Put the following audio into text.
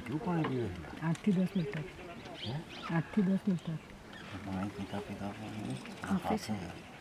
કેટલું પાણી પીવે? 8 થી 10 લિટર. 8 થી 10 લિટર. પાણી પીતા પીતા કાફી છે.